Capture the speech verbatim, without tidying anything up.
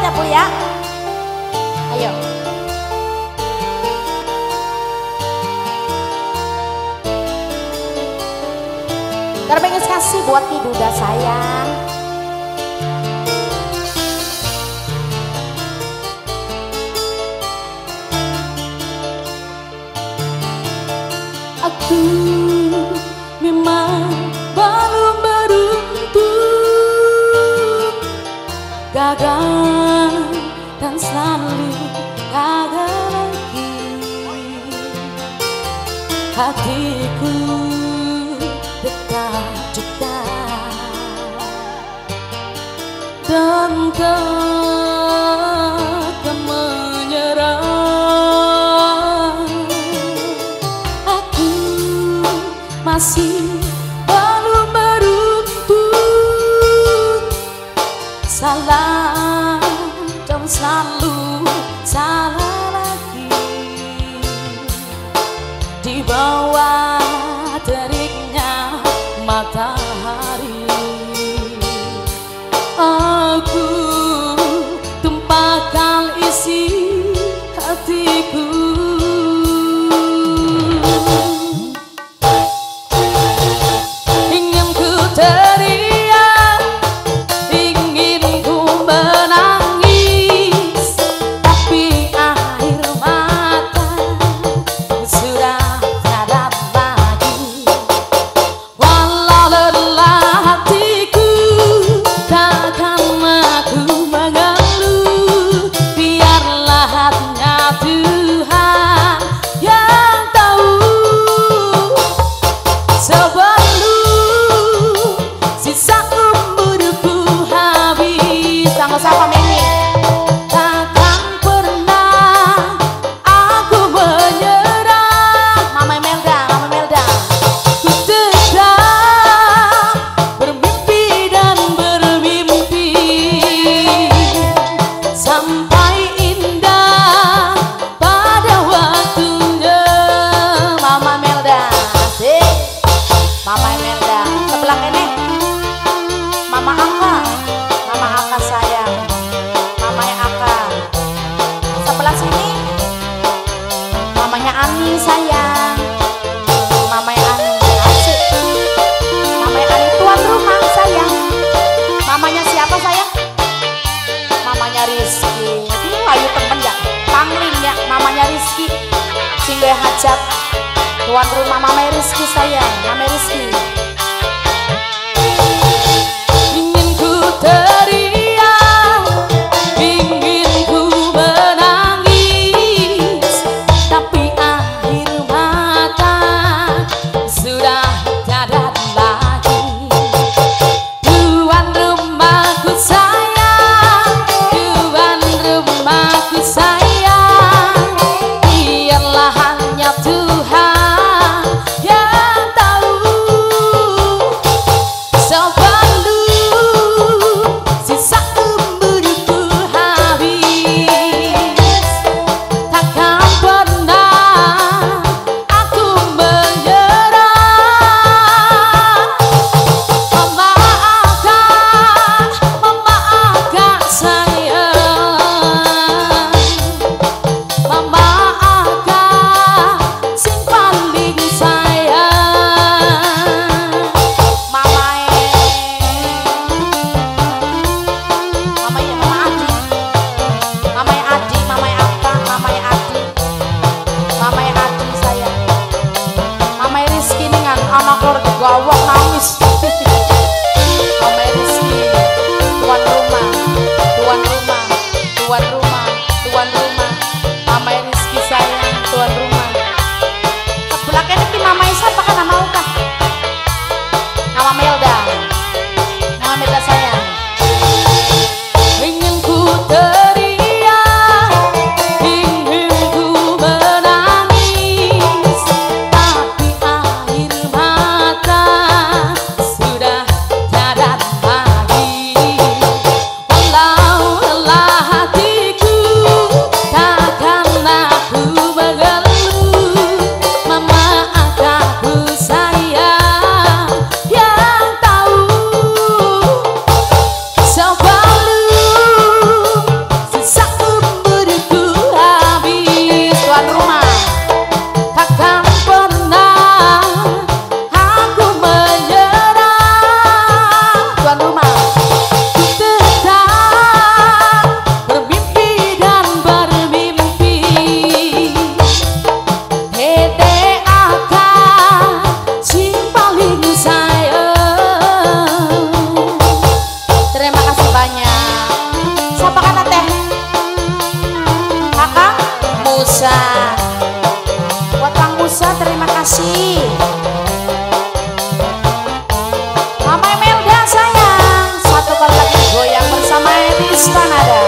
ya Bu ya. Ayo. Terpengen kasih buat Kiduda sayang. Aku memang belum beruntung, gagal dan selalu gagal lagi. Hatiku dekat-dekat dan takkan menyerah. Aku masih belum beruntung, salah dan selalu salah lagi. Di bawah teriknya matahari, aku tumpahkan isi hatiku. Ingin ku teriak, ingin ku menangis, tapi air mata sudah tiada lagi. Walau lelah hatiku, takkan aku mengeluh. Biarlah hanya Tuhan yang tahu. Sebelum sisa umurku habis, Sama-sama Mimi. takkan pernah aku menyerah. Mama Melda, Mama Melda. Ku tetap bermimpi dan bermimpi sampai indah pada waktunya. Mama Melda. Asik. Mama Melda. Sebelah ini. Mama Aka. Mama Aka sayang. Mama Aka. Sebelah sini. Mamanya Ani sayang. Mamanya Ani. Asik. Mamanya Ani tuan rumah sayang. Mamanya siapa sayang? Mamanya Rizky. Aduh, ayo temen ya. Pangling ya. Mamanya Rizky. Singgoy hajat. Tuan rumah Mama Rizky sayang. Mama Rizky. Ingin ku teriak, ingin ku menangis, tapi air mata sudah tiada lagi. Tuan rumahku sayang, tuan rumahku sayang, biarlah hanya Tuhan yang tahu. Sebelum sisa umurku habis, takkan pernah aku menyerah. Memaafkan, memaafkan sayang, memaafkan sing paling sayang. Mama Mama ya Mama Adi. Mama Adi, Mama Aka, Mama Adi. Mama Adi sayang. Mama Rizky ningan anak keluarga gawak nangis. Mama Rizky, tuan rumah, tuan rumah, tuan rumah, tuan rumah. Mama Rizky sayang, tuan rumah. Sebelah kene ki Mama Isa apa kan mau kah? Nama Melda. Nama Melda sayang. Ingin ku teriak, ingin ku menangis, tapi air mata sudah tiada lagi. Walau lelah hatiku, Kanada.